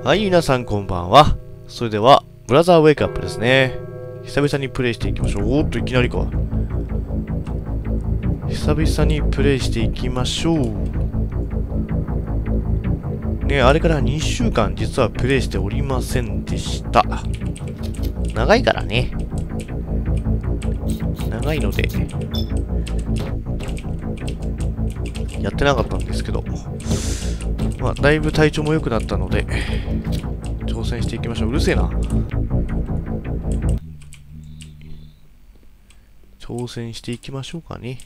はい、皆さんこんばんは。それでは、ブラザーウェイクアップですね。久々にプレイしていきましょう。おーっと、いきなりか。久々にプレイしていきましょう。ね、あれから2週間実はプレイしておりませんでした。長いからね。長いので、やってなかったんですけど、まあ、だいぶ体調も良くなったので、挑戦していきましょう。うるせえな。挑戦していきましょうかね。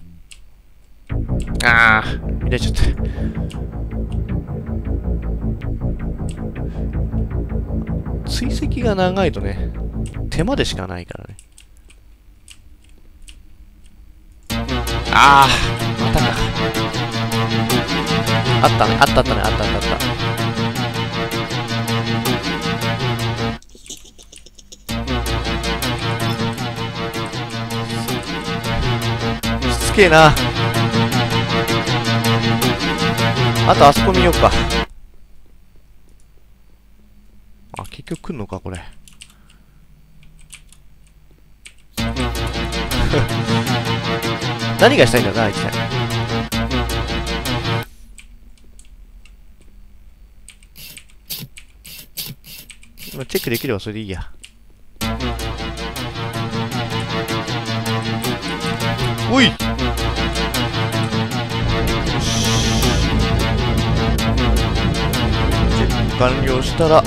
ああ、見られちゃった。追跡が長いとね、手間でしかないからね。ああ、またか。あったね、あったあったね、あったあったあった。しつけえな。あとあそこ見ようか。あ、結局来んのか、これ。何がしたいんだろうな、あいつね。今チェックできればそれでいいや。おい！よし。チェック完了したら、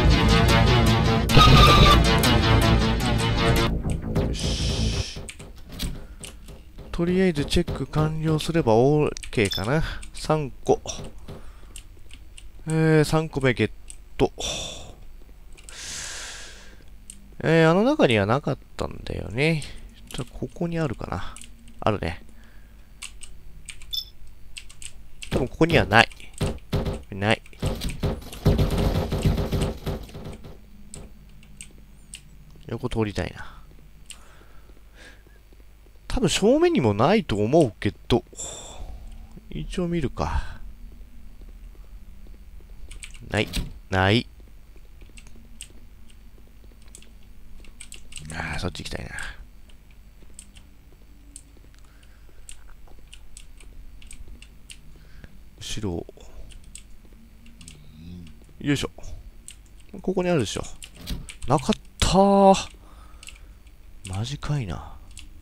よし。とりあえずチェック完了すれば OK かな。3個。3個目ゲット。あの中にはなかったんだよね。ここにあるかな。あるね。多分ここにはない。ない。横通りたいな。多分正面にもないと思うけど、一応見るか。ない。ない。ああ、そっち行きたいな。後ろ。よいしょ。ここにあるでしょ。なかったー。マジかいな。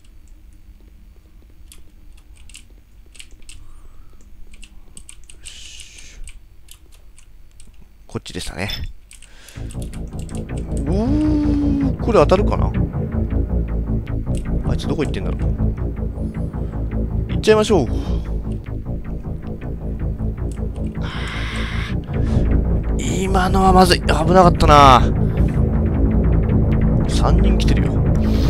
こっちでしたね。これ当たるかな。あいつどこ行ってんだろう。行っちゃいましょう。今のはまずい。危なかったな。3人来てるよ。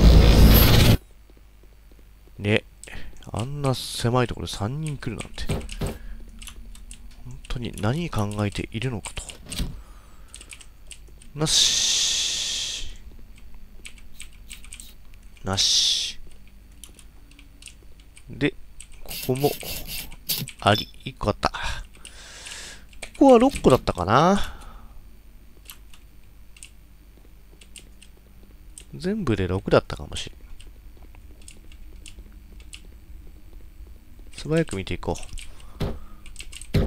ね。あんな狭いところで3人来るなんて。本当に何考えているのかと。なし。なし。で、ここも、あり。1個あった。ここは6個だったかな。全部で6だったかもしれん。素早く見ていこう。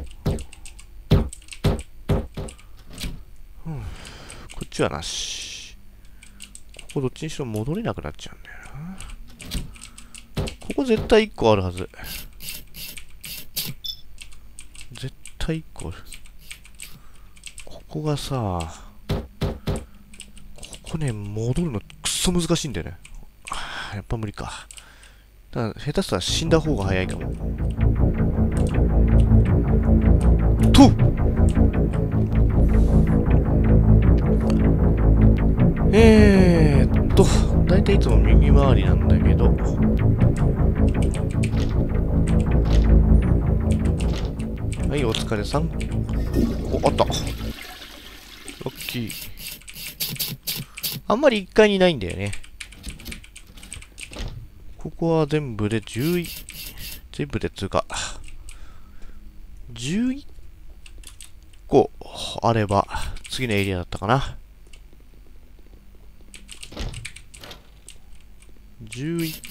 こっちはなし。ここどっちにしろ戻れなくなっちゃうんだよな。ここ絶対1個あるはず。絶対1個ある。ここがさ、ここね、戻るのくっそ難しいんだよね。やっぱ無理か。だから下手したら死んだ方が早いかも。とだいたいいつも右回りなんだけど。はい、お疲れさん。お、あった。ラッキー。あんまり1階にないんだよね。ここは全部で11、全部でつうか、11個あれば次のエリアだったかな。11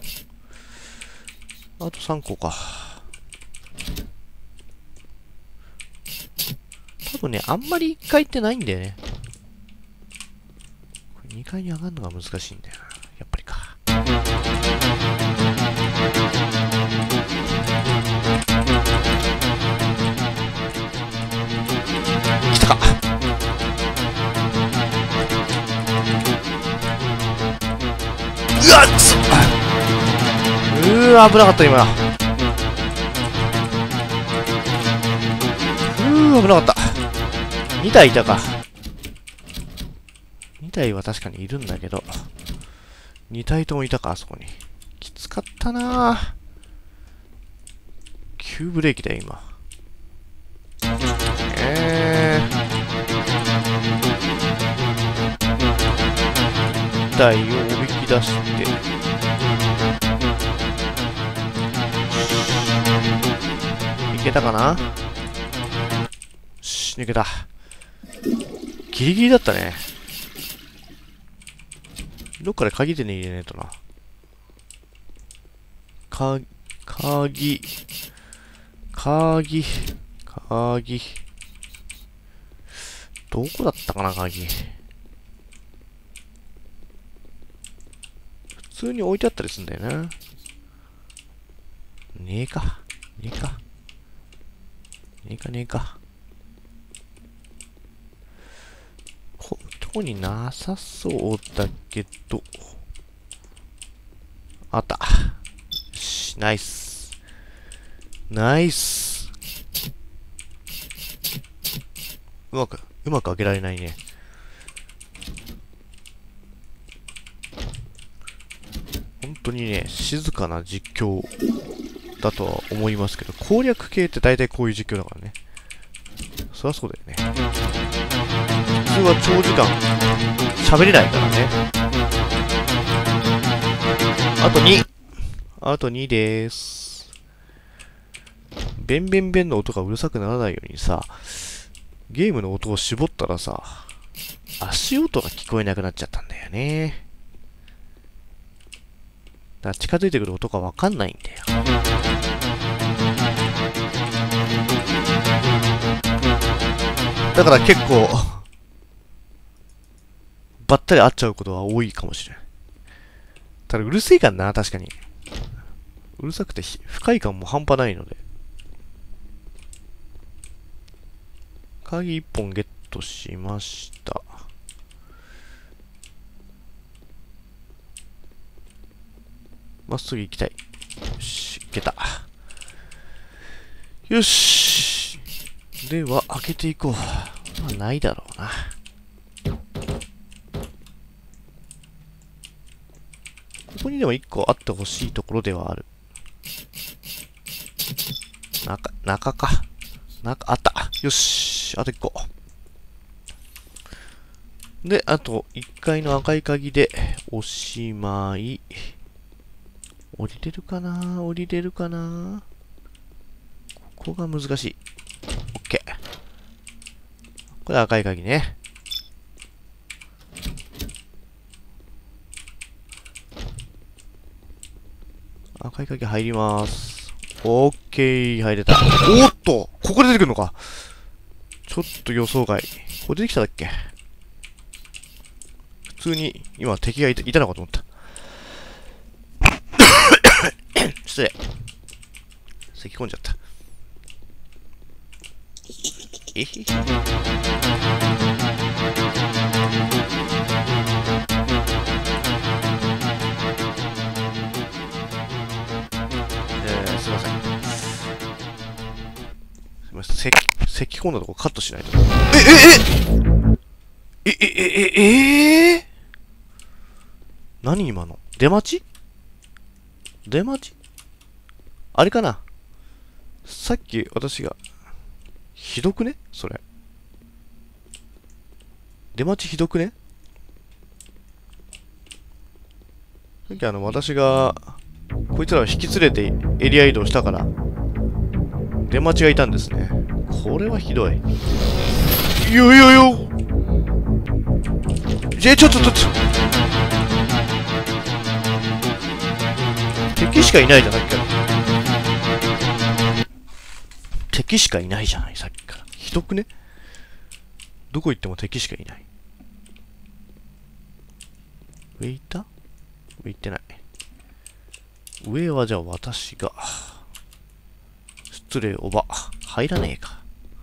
個。あと3個か。多分ね、あんまり1階ってないんだよね。これ2階に上がるのが難しいんだよな。やっぱりか。来たか。うわっつ危なかった今。危なかった。2体いたか。2体は確かにいるんだけど、2体ともいたか、あそこに。きつかったなぁ。急ブレーキだよ、今。1体をおびき出して、いけたかな。抜けた。ギリギリだったね。どっかで鍵で入れねえとな。鍵。どこだったかな、鍵。普通に置いてあったりするんだよな。ねえか。ここになさそうだけど。あった。ナイス。うまく開けられないね。本当にね、静かな実況だとは思いますけど、攻略系って大体こういう実況だからね。そりゃそうだよね。普通は長時間喋れないからね。あと2でーす。ベンベンベンの音がうるさくならないようにさ、ゲームの音を絞ったらさ、足音が聞こえなくなっちゃったんだよね。だから近づいてくる音がわかんないんだよ。だから結構、ばったり会っちゃうことは多いかもしれない。ただうるせえかな、確かに。うるさくて不快感も半端ないので。鍵1本ゲットしました。まっすぐ行きたい。よし、行けた。よし。では、開けていこう。まあ、ないだろうな。ここにでも1個あってほしいところではある。中か。あった。よし。あと1個。で、あと1階の赤い鍵でおしまい。降りれるかな。ここが難しい。オッケー。これ赤い鍵ね。赤い鍵入ります。オッケー、入れた。おっと、ここで出てくるのか。ちょっと予想外。これ出てきただっけ。普通に、今敵がいたのかと思った。失礼。咳込んじゃった。えへへ。すいません。すいません。咳込んだとこカットしないと。何今の出待ちあれかな。さっき私がひどくねそれ。出待ちひどくね。さっき私がこいつらを引き連れてエリア移動したから出待ちがいたんですね。これはひどい。 よよよ。ちょっと。敵しかいないじゃん、さっきから。敵しかいないじゃない、さっきから。ひどくね？どこ行っても敵しかいない。上行った？上行ってない。上はじゃあ私が。失礼おば。入らねえか。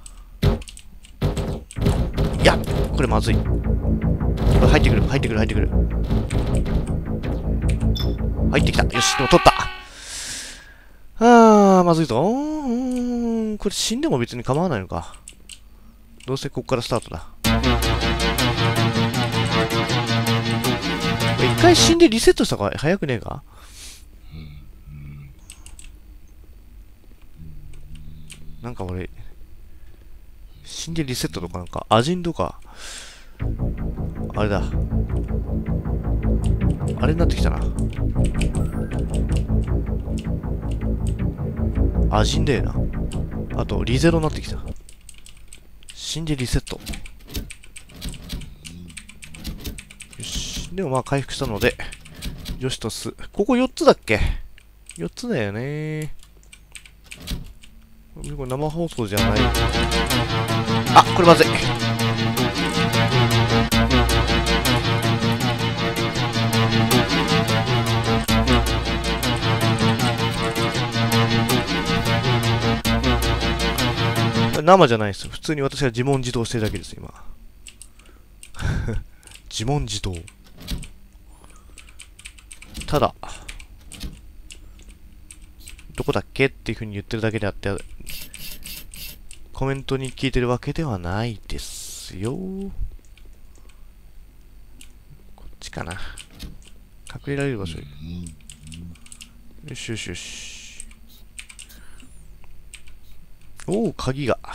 いや、これまずい。これ入ってくる。入ってきた。よし、でも取った。まずいぞ。これ死んでも別に構わないのか。どうせこっからスタートだ。一回死んでリセットした方が早くねえか？なんか俺、死んでリセットとかなんか、アジンとか、あれだ。あれになってきたな。アジンだよな。あと、リゼロになってきた。死んでリセット。よし。でもまあ回復したので、よしとす。ここ4つだっけ？ 4 つだよね。これ生放送じゃない。あ、これまずい。生じゃないです。普通に私が自問自答してるだけです、今。自問自答。ただ、どこだっけっていう風に言ってるだけであって、コメントに聞いてるわけではないですよ。こっちかな。隠れられる場所。よし。おお、鍵が。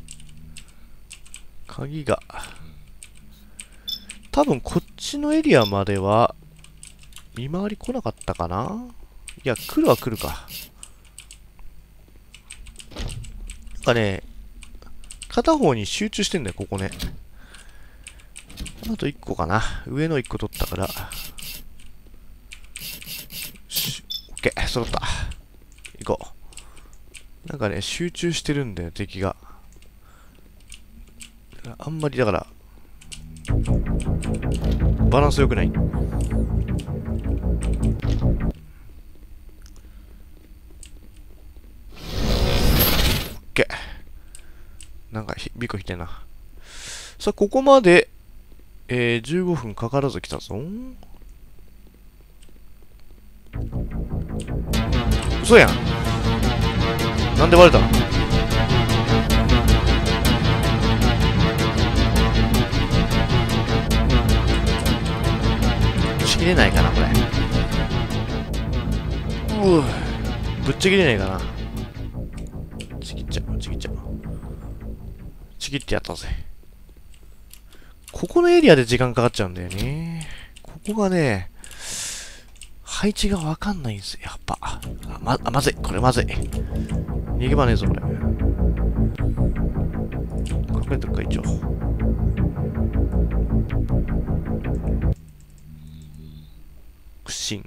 多分こっちのエリアまでは、見回り来なかったかな？いや、来るか。なんかね、片方に集中してんだよ、ここね。あと1個かな。上の1個取ったから。よし、オッケー、揃った。行こう。なんかね、集中してるんだよ、敵が。あんまりだから、バランス良くない。オッケー。なんかビコ引いてんな。さあ、ここまで、15分かからず来たぞ。嘘やん。なんでバレたの？ちぎれないかな、これ。ぶっちぎれないかな。ちぎっちゃう。ちぎってやったぜ。ここのエリアで時間かかっちゃうんだよね。ここがね、配置がわかんないんですよ、やっぱ。まずい。これまずい。逃げ場ねえぞ、これ。隠れとくか、一応。苦心。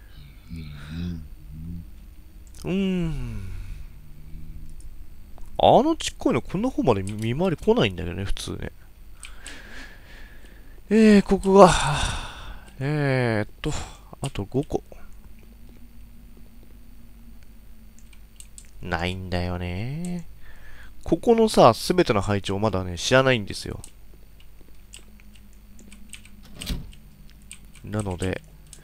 あのちっこいのこんな方まで見回り来ないんだけどね、普通ね。ここが、あと5個。ないんだよね。ここのさ、すべての配置をまだね、知らないんですよ。なので、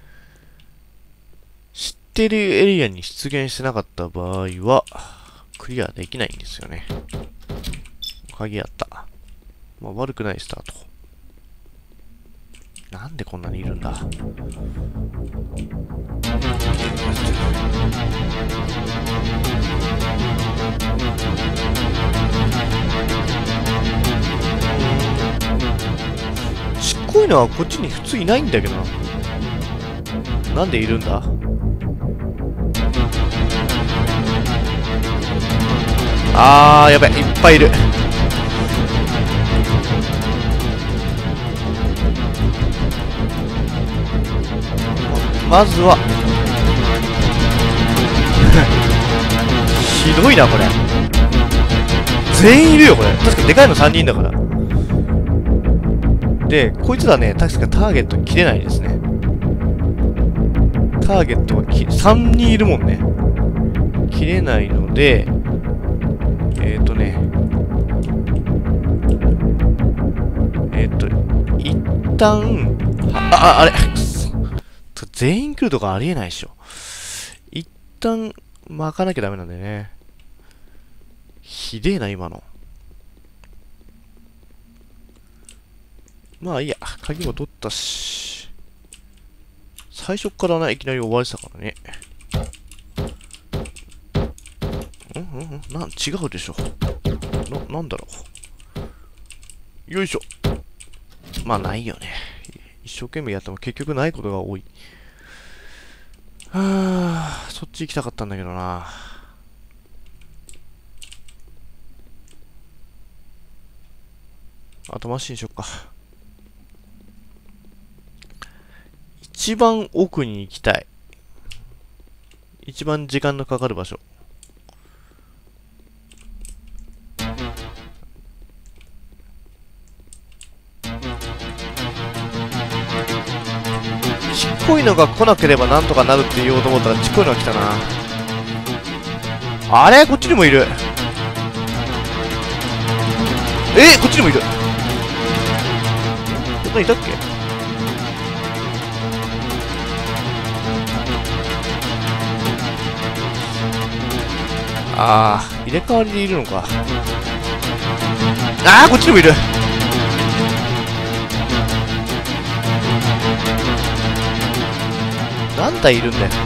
知ってるエリアに出現してなかった場合は、クリアできないんですよね。鍵あった。まあ、悪くないスタート。なんでこんなにいるんだ。ちっこいのはこっちに普通いないんだけどな。なんでいるんだ。やべ、いっぱいいる。 まずはひどいなこれ。全員いるよこれ。確かにでかいの3人だから。でこいつらね、確かターゲット切れないですね。ターゲットが3人いるもんね。切れないので、一旦、あれ全員来るとかありえないでしょ。一旦巻かなきゃダメなんだよね。ひでえな、今の。まあいいや、鍵も取ったし。最初からね、いきなり終わりしたからね。違うでしょ。なんだろう。よいしょ。まあないよね。一生懸命やっても結局ないことが多い。そっち行きたかったんだけどな。後回しにしよっか。一番奥に行きたい。一番時間のかかる場所。ちっこいのが来なければなんとかなるって言おうと思ったらちっこいのが来たな。あれこっちにもいる。こっちにもいる。こんないたっけ。入れ替わりでいるのか。こっちにもいる。何体いるんだよ。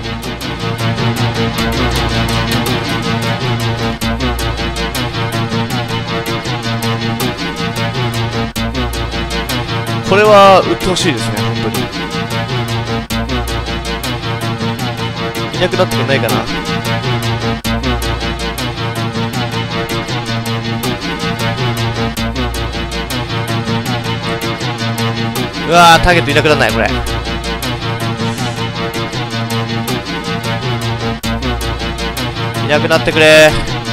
これは撃ってほしいですね、本当に。いなくなってくれないかな。うわー、ターゲットいなくならない、これ。いなくなってくれ。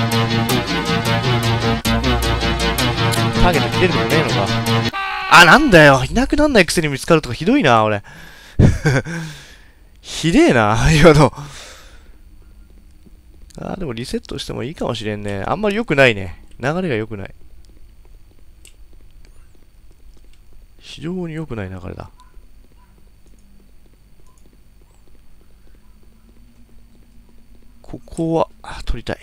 ターゲット切れることねえのか。なんだよ。いなくなんないくせに見つかるとかひどいな、俺。ひでえな、今の。でもリセットしてもいいかもしれんね。あんまり良くないね。流れが良くない。非常に良くない流れだ。ここは、取りたい。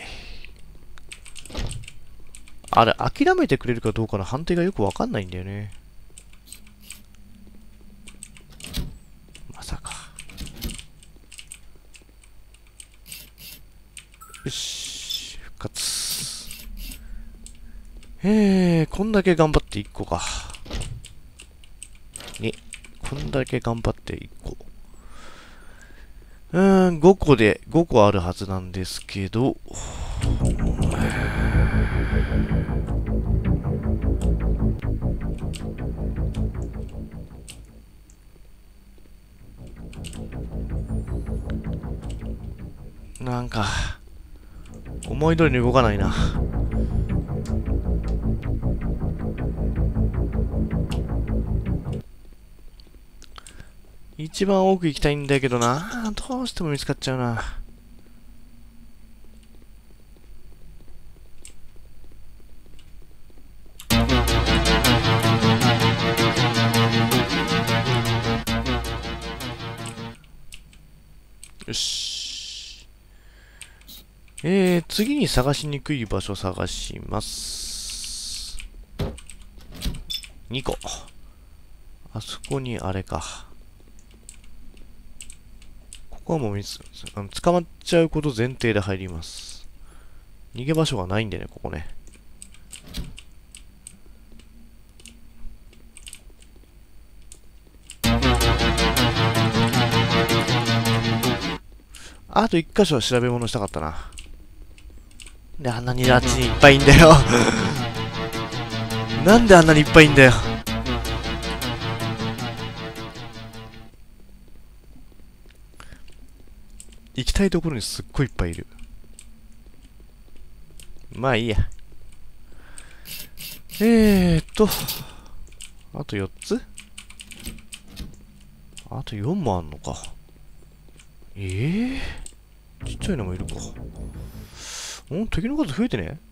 あれ、諦めてくれるかどうかの判定がよくわかんないんだよね。まさか。よし、復活。こんだけ頑張って1個か。こんだけ頑張って1個。5個で、5個あるはずなんですけど。なんか、思い通りに動かないな。一番奥行きたいんだけどな。どうしても見つかっちゃうな。よし。次に探しにくい場所探します。2個。あそこにあれか。ここはもう捕まっちゃうこと前提で入ります。逃げ場所がないんでね、ここね。あと1箇所は調べ物したかったな。で、あんなにあっちにいっぱいいんだよ。なんであんなにいっぱいいんだよ。 行きたいところにすっごいいっぱいいる。まあいいや。あと4つ？あと4もあんのか。ちっちゃいのもいるか。敵の数増えてね？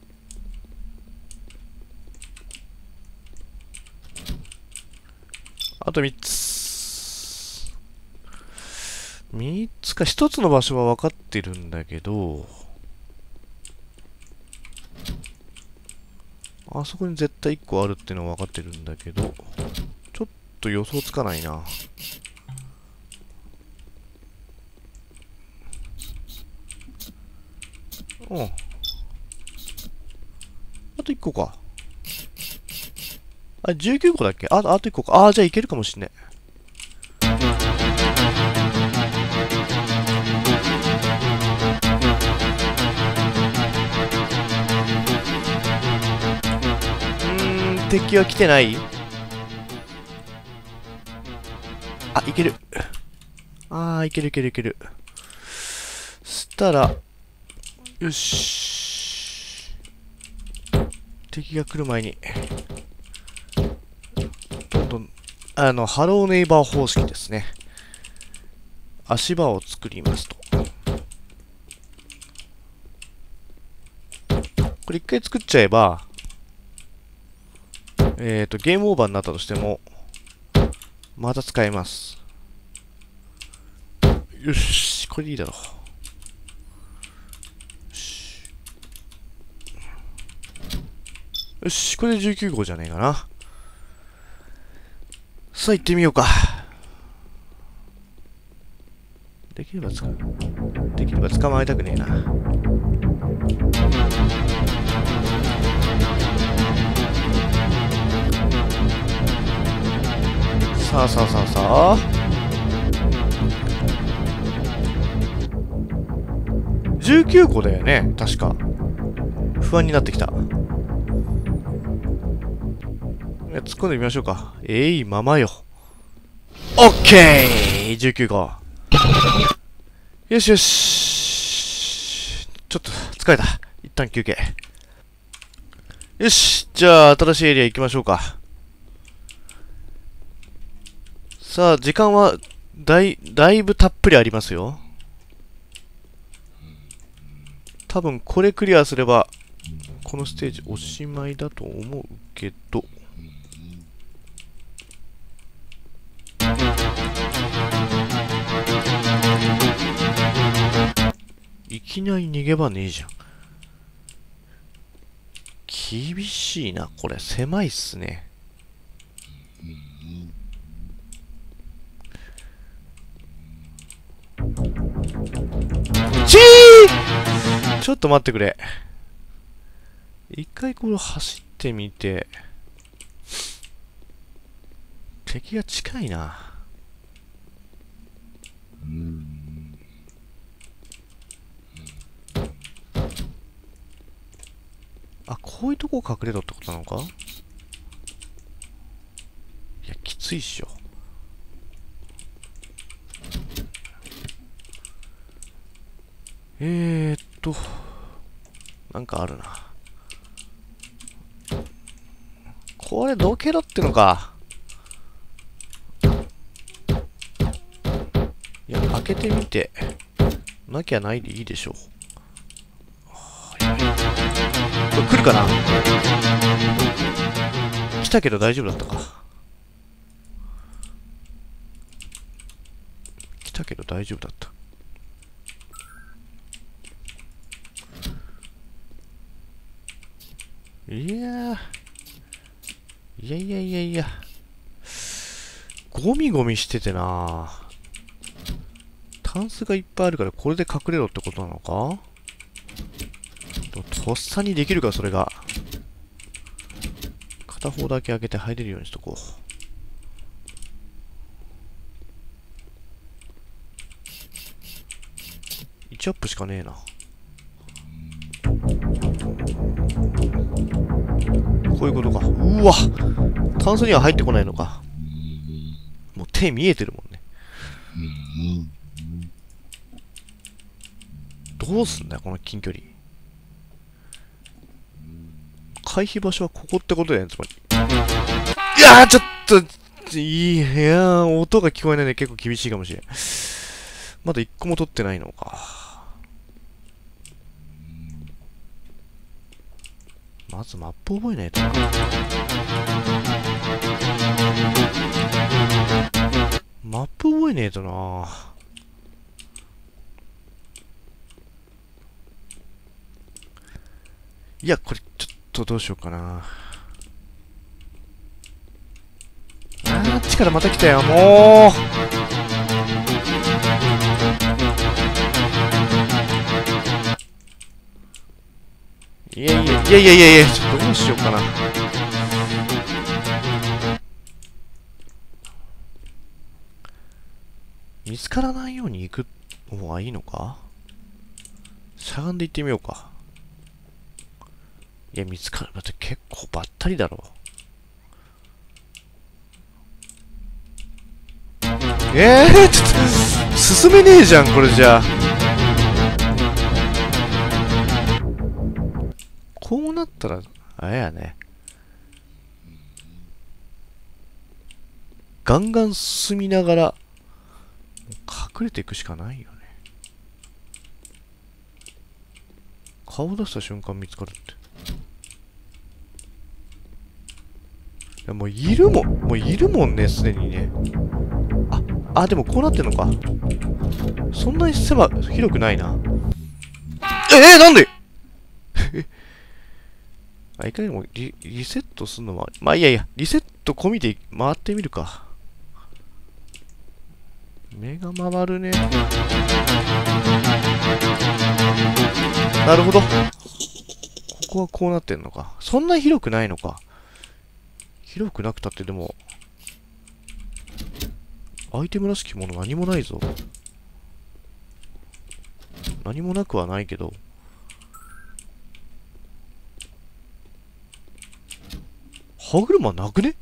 あと3つ。3つか。1つの場所は分かってるんだけど、あそこに絶対1個あるってのは分かってるんだけど、ちょっと予想つかないな。うん。あと1個か。あ、19個だっけ？あと1個か。じゃあいけるかもしんね。敵は来てない？あ、いける。いけるいけるいける。したら、よし。敵が来る前に、どんどん、ハローネイバー方式ですね。足場を作りますと。これ一回作っちゃえば、ゲームオーバーになったとしても、また使えます。よし、これでいいだろう。よし、これで19号じゃねえかな。さあ行ってみようか。できれば捕まえたくねえな。さあさあさあさあ。19個だよね、確か。不安になってきた。突っ込んでみましょうか。ままよ。オッケー !19 個。よしよし。ちょっと疲れた。一旦休憩。よし。じゃあ、新しいエリア行きましょうか。さあ、時間はだいぶたっぷりありますよ。多分これクリアすれば、このステージおしまいだと思うけど。いきなり逃げ場ねえじゃん。厳しいな、これ。狭いっすね。ちょっと待ってくれ。一回これ走ってみて。敵が近いな。こういうとこ隠れろってことなのか？いや、きついっしょ。なんかあるな。これどけろってのか。いや、開けてみて。なきゃないでいいでしょう。これ来るかな？来たけど大丈夫だったか。来たけど大丈夫だった。いやゴミゴミしててな。タンスがいっぱいあるからこれで隠れろってことなのか？とっさにできるか、それが。片方だけ開けて入れるようにしとこう。1アップしかねえな。こういうことか。うわ、タンスには入ってこないのか。もう手見えてるもんね。 どうすんだよ、この近距離。回避場所はここってことだよね、つまり。いやー、ちょっと、いやー、音が聞こえないので結構厳しいかもしれん。まだ一個も取ってないのか。まずマップ覚えないとな。マップ覚えねえとな。いや、これちょっとどうしようかな。あっちからまた来たよ、もう。いやいやいやいやいやいや、ちょっとどうしようかな。見つからないように行く方がいいのか？しゃがんで行ってみようか。いや、見つかる。だって結構ばったりだろ。ちょっと、進めねえじゃん、これじゃあ。こうなったら、あれやね。ガンガン進みながら、隠れていくしかないよね。顔出した瞬間見つかるって。いや、もういるもんね、すでにね。でもこうなってんのか。そんなに広くないな。なんでいかにもリセットするのは、まあいやいや、リセット込みで回ってみるか。目が回るね。なるほど。ここはこうなってんのか。そんな広くないのか。広くなくたってでも、アイテムらしきもの何もないぞ。何もなくはないけど。歯車なくね？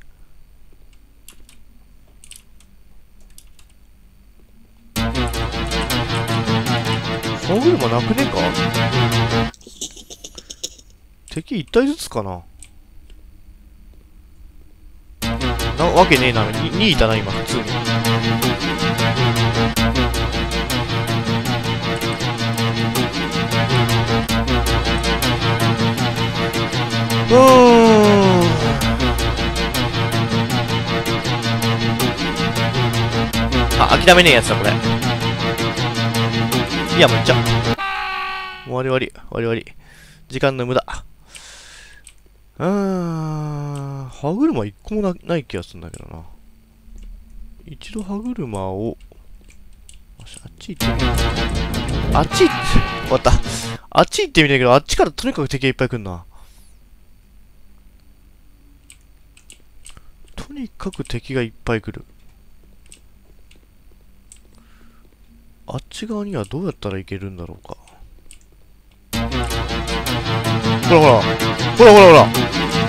歯車なくねか？敵一体ずつかな？なわけねえな。2いたな、今、普通に。諦めねえやつだ、これ。いや、もういっちゃう。終わり終わり。終わり終わり。時間の無駄。歯車一個もない気がするんだけどな。一度歯車を、あっち行ってみる。あっち行って、終わった。あっち行ってみたけど、あっちからとにかく敵がいっぱい来るな。とにかく敵がいっぱい来る。あっち側にはどうやったら行けるんだろうか。ほらほら。ほらほらほら。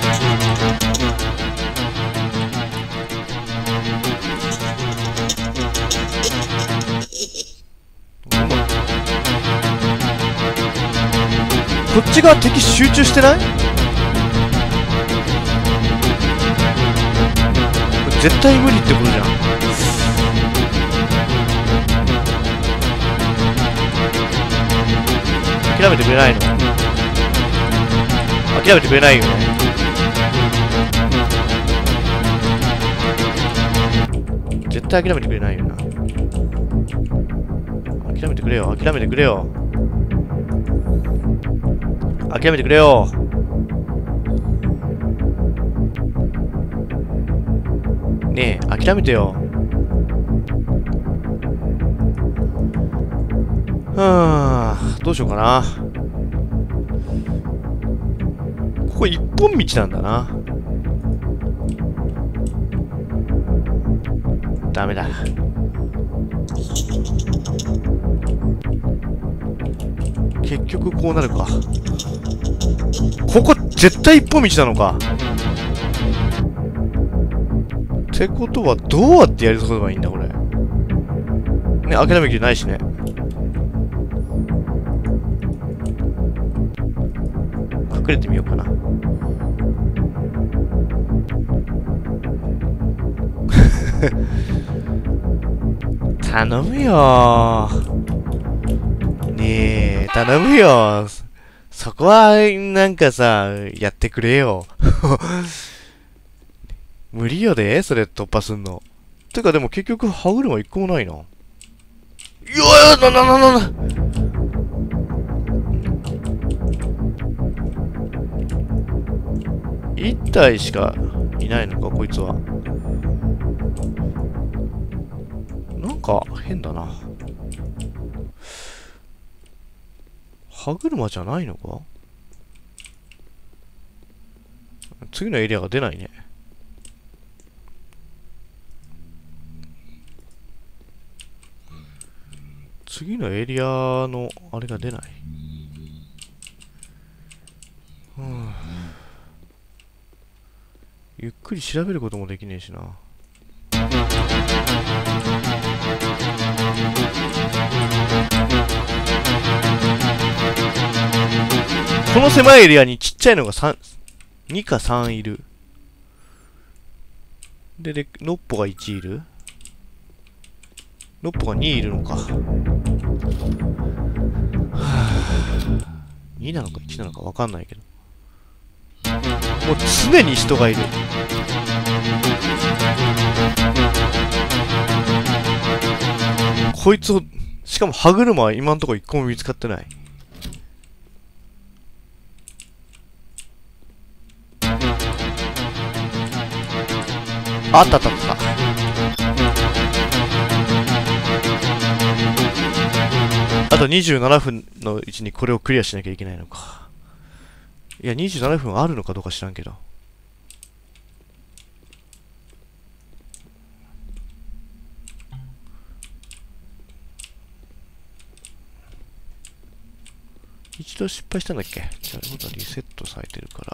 こっち側敵集中してない？これ絶対無理ってことじゃん。諦めてくれないの？諦めてくれないよね。絶対諦めてくれないよな。諦めてくれよ。諦めてくれよ。諦めてくれよ。ねえ、諦めてよ。どうしようかな。ここ一本道なんだな。ダメだ。結局こうなるか。ここ絶対一本道なのか。ってことはどうやってやり過ごせばいいんだこれ。ね、諦めきれないしね。 れてみようかな。頼むよー。ねえ、頼むよー。そこは、なんかさ、やってくれよ。無理よで、それ突破すんの。てかでも結局、歯車一個もないな。いやな。一体しかいないのか、こいつは。なんか、変だな。歯車じゃないのか？次のエリアが出ないね。次のエリアのあれが出ない。ゆっくり調べることもできねえしな。この狭いエリアにちっちゃいのが2か3いる。で、ノッポが1いる。ノッポが2いるのか。2なのか1なのか分かんないけど。もう常に人がいる。こいつを、しかも歯車は今んとこ1個も見つかってない。あった。あと27分のうちにこれをクリアしなきゃいけないのか。いや、27分あるのかどうか知らんけど。一度失敗したんだっけ？じゃあ、まだリセットされてるから。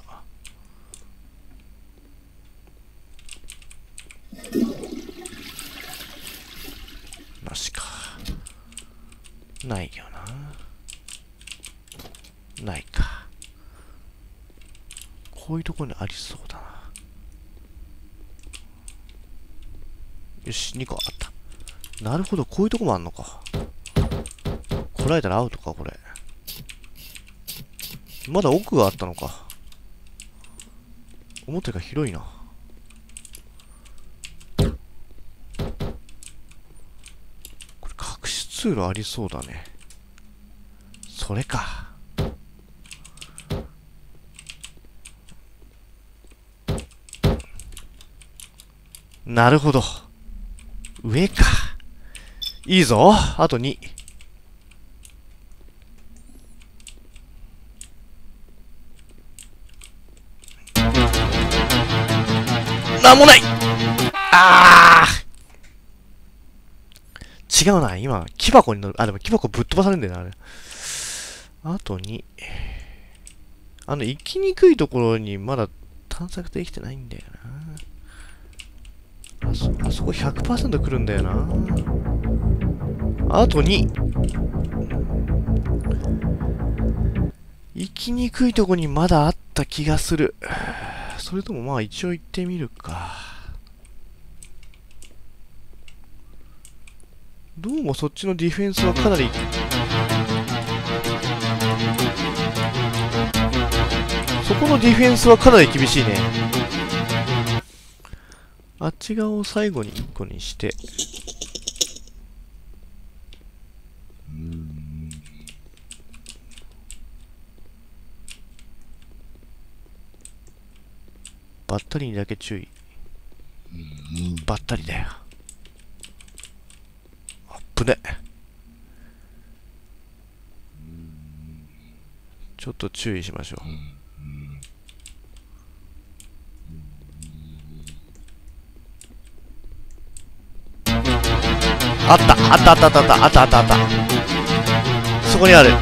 なしか。ないよな。ないか。こういうところにありそうだな。よし、2個あった。なるほど、こういうとこもあんのか。こらえたらアウトか、これ。まだ奥があったのか。表が広いな。これ隠し通路ありそうだね。それか。なるほど。上か。いいぞ。あと2。なんもない。あー、違うな。今、木箱に乗る。あ、でも木箱ぶっ飛ばされるんだよな、あれ。あと2。行きにくいところにまだ探索できてないんだよな。あそこ 100% 来るんだよな。あと2。行きにくいとこにまだあった気がする。それともまあ一応行ってみるか。どうもそっちのディフェンスはかなりそこのディフェンスはかなり厳しいね。あっち側を最後に1個にしてバッタリーにだけ注意。バッタリだよ。あっぶね。ちょっと注意しましょう。あった。そこにある。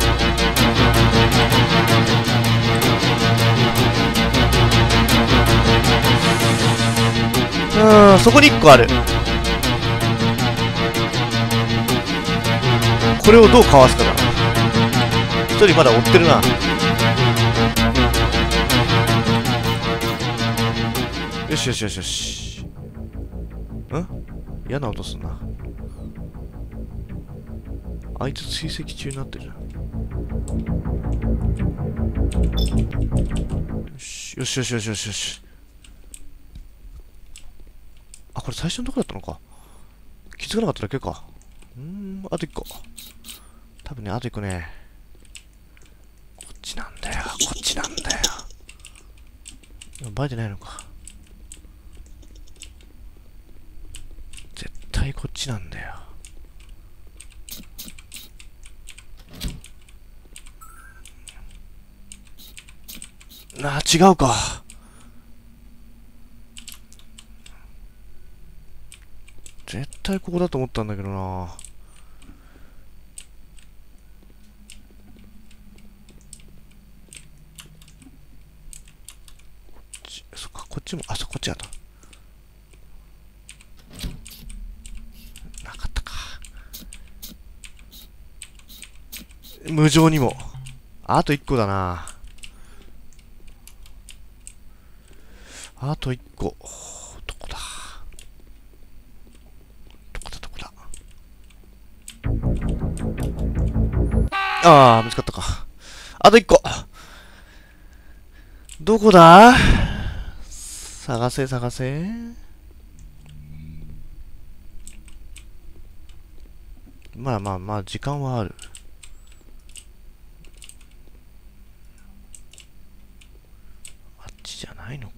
そこに1個ある。これをどうかわすかだ。1人まだ追ってるな。 よしよしよしよし。嫌な音すんな。あいつ追跡中になってるじゃん。よしよしよしよしよしよし。あ、これ最初のとこだったのか。気づかなかっただけか。あと1個。多分ね、あと1個ね。こっちなんだよ、こっちなんだよ。バレてないのか。絶対こっちなんだよ。違うか。絶対ここだと思ったんだけどな。そっか、こっちも、あ、こっちやった。なかったか。無情にも。あと1個だな。あと1個。どこだどこだ。ああ、見つかったか。あと1個。どこだ？探せ探せ。まあ、時間はある。あっちじゃないのか。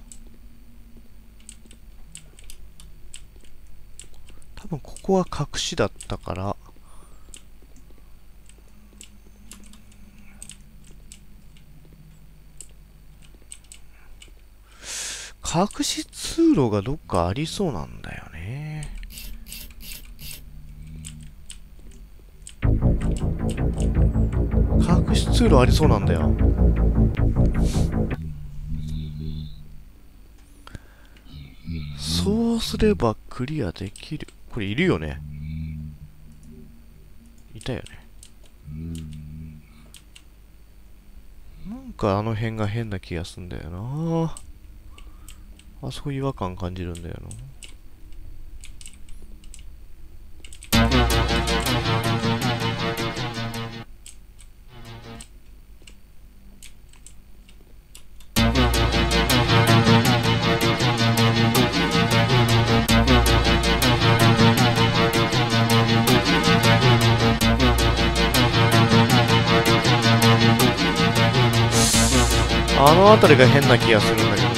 多分ここは隠しだったから。隠し通路がどっかありそうなんだよね。隠し通路ありそうなんだよ。そうすればクリアできる。これいるよね。いたよね。なんかあの辺が変な気がすんだよな。あそこ違和感感じるんだよな。あの辺りが変な気がするんだけどな。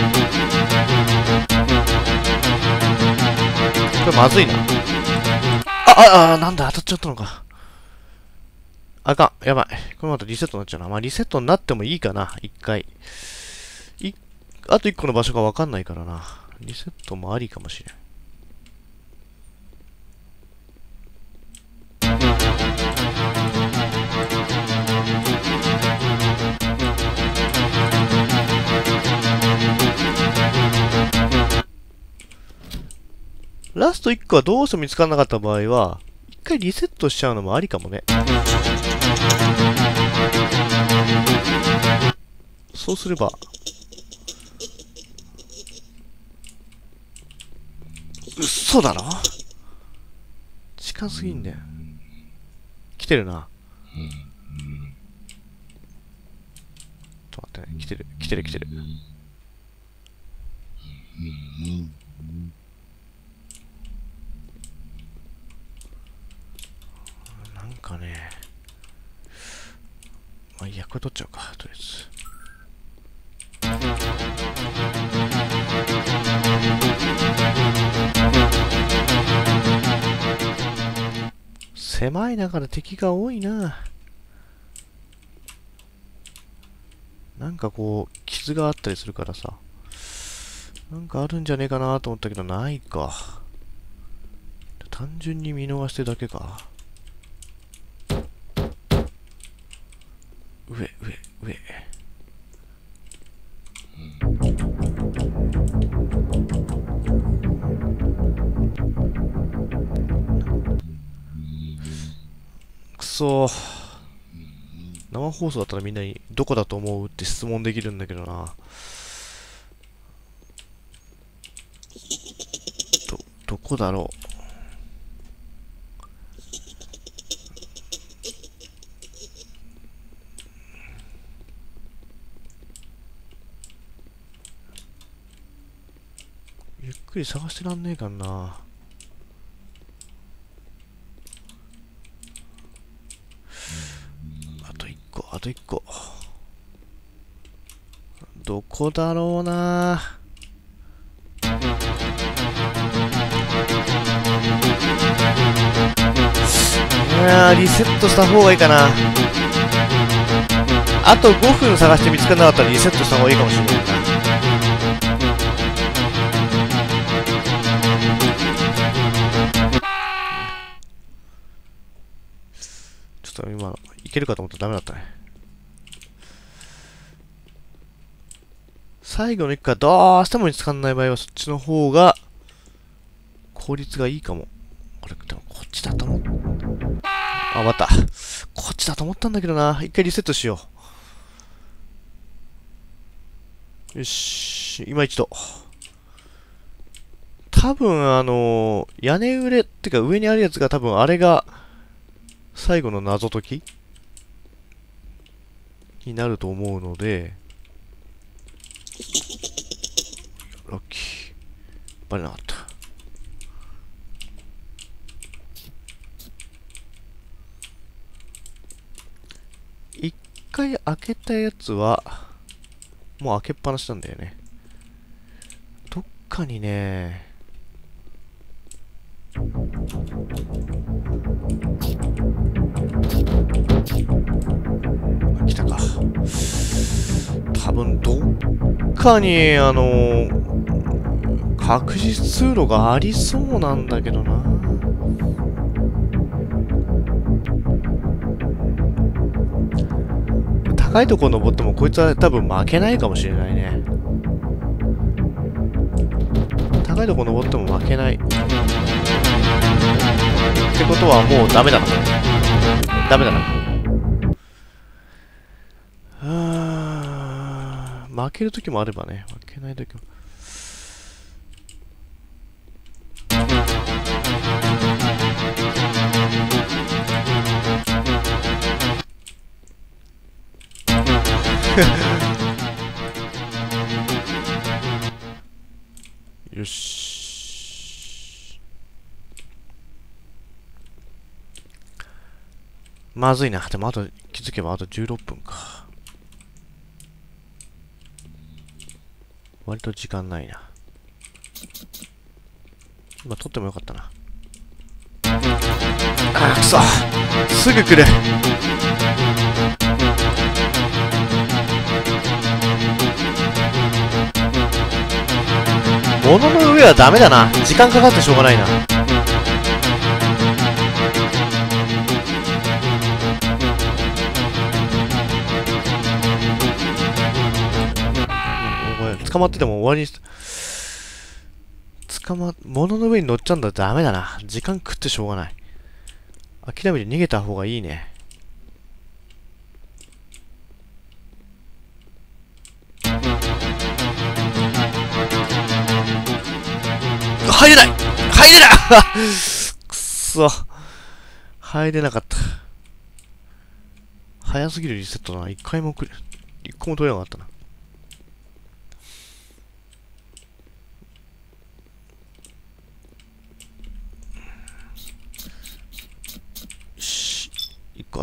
これまずいな。なんだ、当たっちゃったのか。あかん、やばい。これまたリセットになっちゃうな。まあ、リセットになってもいいかな、一回。あと一個の場所がわかんないからな。リセットもありかもしれん。ラスト1個はどうしても見つからなかった場合は、一回リセットしちゃうのもありかもね。そうすれば、嘘だろ？近すぎんだよ。来てるな。ちょっと待ってね。来てる。なんかね。まあいいや、これ取っちゃうか、とりあえず。狭い中で敵が多いな。なんかこう、傷があったりするからさ。なんかあるんじゃねえかなと思ったけど、ないか。単純に見逃してるだけか。上。くそー。生放送だったらみんなにどこだと思うって質問できるんだけどな。 どこだろう。ゆっくり探してらんねえかな。あと一個、あと一個。どこだろうな。いやー、リセットした方がいいかな。あと5分探して見つからなかったらリセットした方がいいかもしれないな。ちょっと今、いけるかと思ったらダメだったね。最後の1個はどうしても見つかんない場合はそっちの方が効率がいいかも。これ、でもこっちだと思う。あ、また。こっちだと思ったんだけどな。一回リセットしよう。よし。今一度。多分屋根裏ってか上にあるやつが多分あれが最後の謎解きになると思うので、ラッキー。バレなかった。一回開けたやつは、もう開けっぱなしなんだよね。どっかにね、来たか。多分どっかに確実通路がありそうなんだけどな。高いところ登ってもこいつは多分負けないかもしれないね。高いところ登っても負けない。ってことはもうダメだな。ダメだな。負けるときもあればね、負けないときも。よし。まずいな。でもあと、気づけばあと16分か。割と時間ないな。今撮ってもよかったな。あ、くそ。すぐ来る。物の上はダメだな。時間かかってしょうがないな。捕まってても終わりに物の上に乗っちゃうんだダメだな。時間食ってしょうがない。諦めて逃げた方がいいね。入れない入れないくそ。入れなかった。早すぎるリセットだな。一個も取れなかったな。よし。一個あった。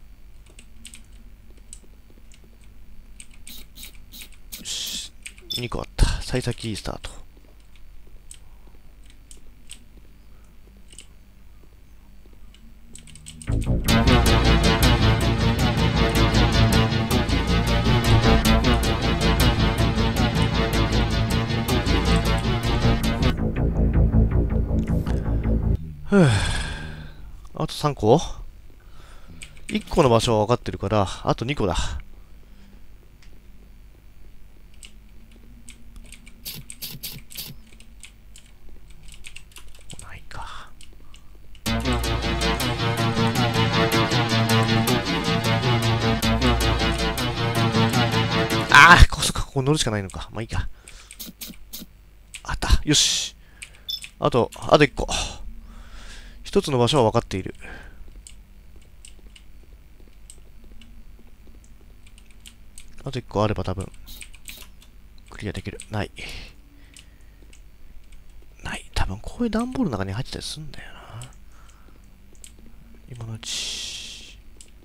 よし。二個あった。幸先いいスタート。あと3個 ?1 個の場所は分かってるから、あと2個だ。ないか。ああ、ここ乗るしかないのか。まあいいか。あった。よし。 あと一個。一つの場所は分かっている。あと一個あれば多分、クリアできる。ない。ない。多分こういう段ボールの中に入ってたりするんだよな。今のうち。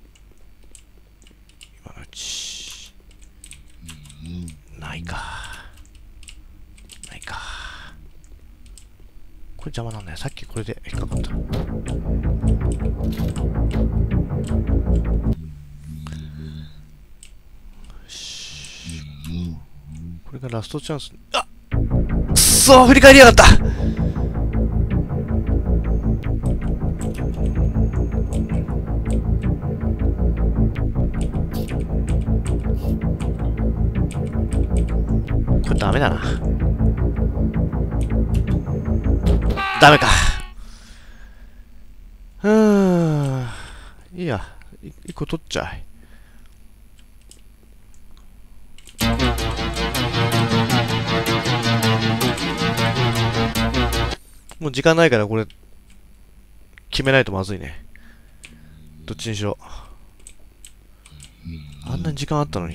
ないか。ないか。これ邪魔なんだよ。さっきこれで引っかかった。よし。これがラストチャンス。あっくそー、振り返りやがった。これダメだな。ダメか。いいや。一個取っちゃえ。もう時間ないからこれ、決めないとまずいね。どっちにしろ。あんなに時間あったのに。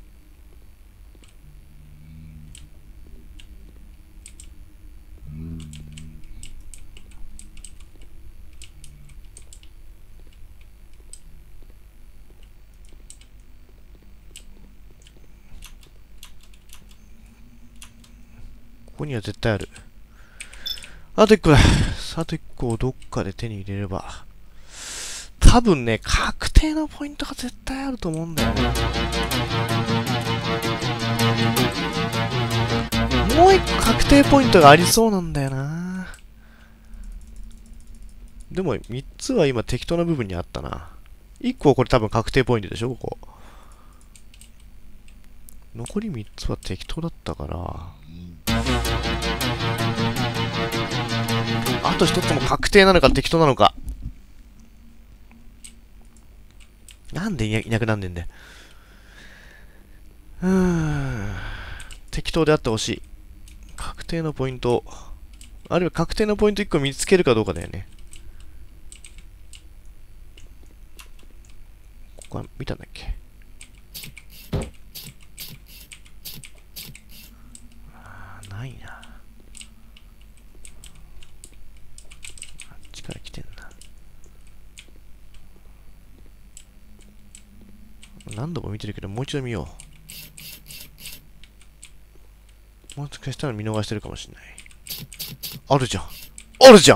ここには絶対ある。あと一個だ。あと一個をどっかで手に入れれば。多分ね、確定のポイントが絶対あると思うんだよね。もう一個確定ポイントがありそうなんだよな。でも3つは今適当な部分にあったな。1個はこれ多分確定ポイントでしょ、ここ。残り3つは適当だったから。あと1つも確定なのか適当なのか。なんでいなくなんねんだよ。適当であってほしい。確定のポイント。あるいは確定のポイント1個見つけるかどうかだよね。ここは見たんだっけ。ないな。あっちから来てんな。何度も見てるけど、もう一度見よう。もしかしたら見逃してるかもしれない。あるじゃん。あるじゃん。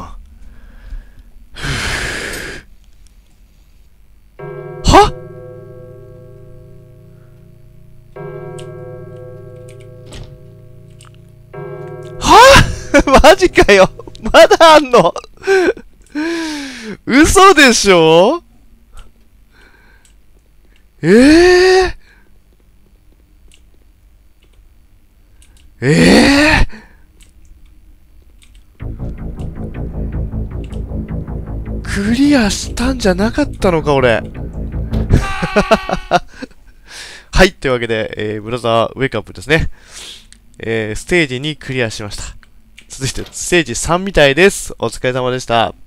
はマジかよ。まだあんの。嘘でしょ。クリアしたんじゃなかったのか、俺。はい、というわけで、ブラザーウェイクアップですね。ステージ2クリアしました。続いて、ステージ3みたいです。お疲れ様でした。